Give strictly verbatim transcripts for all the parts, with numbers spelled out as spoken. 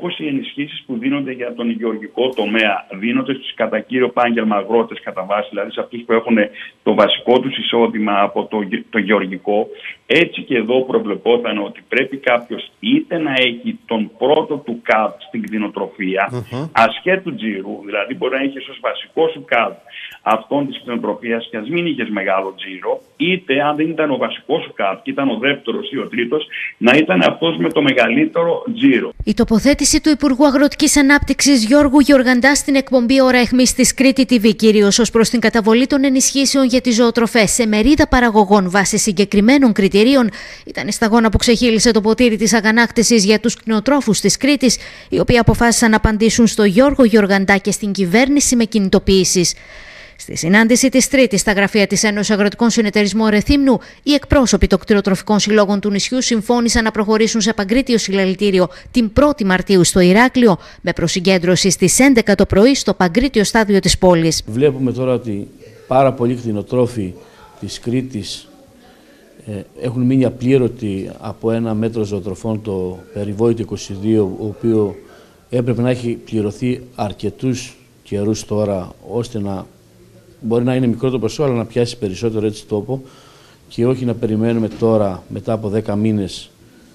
όπως οι ενισχύσεις που δίνονται για τον γεωργικό τομέα, δίνονται στους κατά κύριο επάγγελμα αγρότες κατά βάση, δηλαδή σε αυτούς που έχουν το βασικό τους εισόδημα από το, το γεωργικό, έτσι και εδώ προβλεπόταν ότι πρέπει κάποιος είτε να έχει τον πρώτο του ΚΑΠ στην κτηνοτροφία, uh-huh. ασχέτου τζίρου, δηλαδή μπορεί να έχει ως βασικό σου ΚΑΠ αυτόν της κτηνοτροφίας και ας μην είχες μεγάλο τζίρο, είτε αν δεν ήταν ο βασικός σου ΚΑΠ και ήταν ο δεύτερος ή ο τρίτος, να ήταν αυτός με το μεγαλύτερο τζίρο. Η τοποθέτηση του Υπουργού Αγροτικής Ανάπτυξης Γιώργου Γεωργαντά στην εκπομπή Ώρα Αιχμής της Κρήτη τι βι, κυρίως ως προς την καταβολή των ενισχύσεων για τις ζωοτροφές σε μερίδα παραγωγών βάσει συγκεκριμένων κριτηρίων, ήταν η σταγόνα που ξεχύλισε το ποτήρι της αγανάκτησης για τους κτηνοτρόφους της Κρήτης, οι οποίοι αποφάσισαν να απαντήσουν στο Γιώργο Γεωργαντά και στην κυβέρνηση με κινητοποιήσεις. Στη συνάντηση της Τρίτης στα γραφεία της Ένωσης Αγροτικών Συνεταιρισμών Ρεθύμνου, οι εκπρόσωποι των κτηνοτροφικών συλλόγων του νησιού συμφώνησαν να προχωρήσουν σε παγκρίτιο συλλαλητήριο την πρώτη Μαρτίου στο Ηράκλειο, με προσυγκέντρωση στις έντεκα το πρωί στο παγκρίτιο στάδιο της πόλης. Βλέπουμε τώρα ότι πάρα πολλοί κτηνοτρόφοι της Κρήτης ε, έχουν μείνει απλήρωτοι από ένα μέτρο ζωοτροφών, το περιβόητο είκοσι δύο, ο οποίο έπρεπε να έχει πληρωθεί αρκετούς καιρούς τώρα, ώστε να μπορεί να είναι μικρό το ποσό, αλλά να πιάσει περισσότερο έτσι τόπο και όχι να περιμένουμε τώρα, μετά από δέκα μήνες,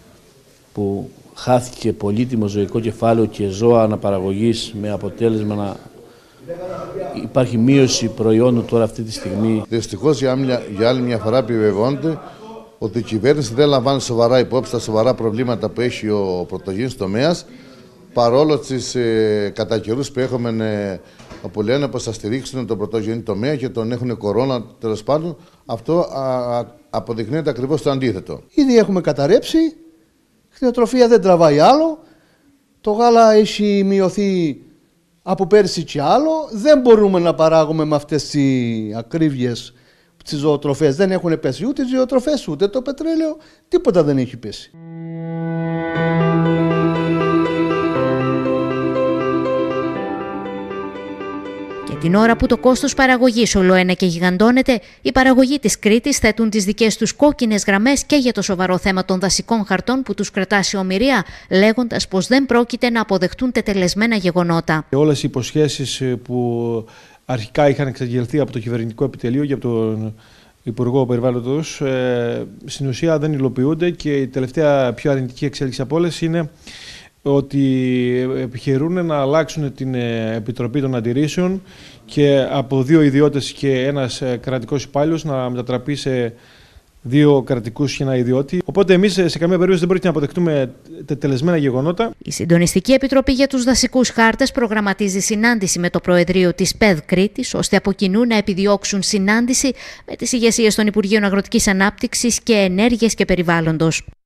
που χάθηκε πολύτιμο ζωικό κεφάλαιο και ζώα αναπαραγωγής, με αποτέλεσμα να υπάρχει μείωση προϊόντων τώρα αυτή τη στιγμή. Δυστυχώς για, για άλλη μια φορά επιβεβαιώνεται ότι η κυβέρνηση δεν λαμβάνει σοβαρά υπόψη τα σοβαρά προβλήματα που έχει ο πρωτογενής τομέας, παρόλο τις ε, κατά καιρούς που έχουμε ε, όπου λένε πως θα στηρίξουν τον πρωτογενή τομέα και τον έχουν κορώνα, τέλος πάντων, αυτό α, α, αποδεικνύεται ακριβώς το αντίθετο. Ήδη έχουμε καταρρεύσει, η κτηνοτροφία δεν τραβάει άλλο, το γάλα έχει μειωθεί από πέρσι και άλλο, δεν μπορούμε να παράγουμε με αυτές τις ακρίβειες τις ζωοτροφές, δεν έχουν πέσει ούτε οι ζωοτροφές ούτε το πετρέλαιο, τίποτα δεν έχει πέσει. Την ώρα που το κόστος παραγωγής ολοένα και γιγαντώνεται, οι παραγωγοί της Κρήτης θέτουν τις δικές τους κόκκινες γραμμές και για το σοβαρό θέμα των δασικών χαρτών που τους κρατά σε ομηρία, λέγοντας πως δεν πρόκειται να αποδεχτούν τετελεσμένα γεγονότα. Όλες οι υποσχέσεις που αρχικά είχαν εξαγγελθεί από το κυβερνητικό επιτελείο και από τον Υπουργό Περιβάλλοντος, ε, στην ουσία δεν υλοποιούνται, και η τελευταία πιο αρνητική εξέλιξη από όλες είναι ότι επιχειρούν να αλλάξουν την Επιτροπή των Αντιρρήσεων και από δύο ιδιώτες και ένας κρατικός υπάλληλος να μετατραπεί σε δύο κρατικούς και ένα ιδιώτη. Οπότε εμείς σε καμία περίπτωση δεν πρόκειται να αποδεχτούμε τετελεσμένα γεγονότα. Η Συντονιστική Επιτροπή για τους Δασικούς Χάρτες προγραμματίζει συνάντηση με το Προεδρείο της ΠΕΔ Κρήτης, ώστε από κοινού να επιδιώξουν συνάντηση με τις ηγεσίες των Υπουργείων Αγροτικής Ανάπτυξης και Ενέργειας και Περιβάλλοντος.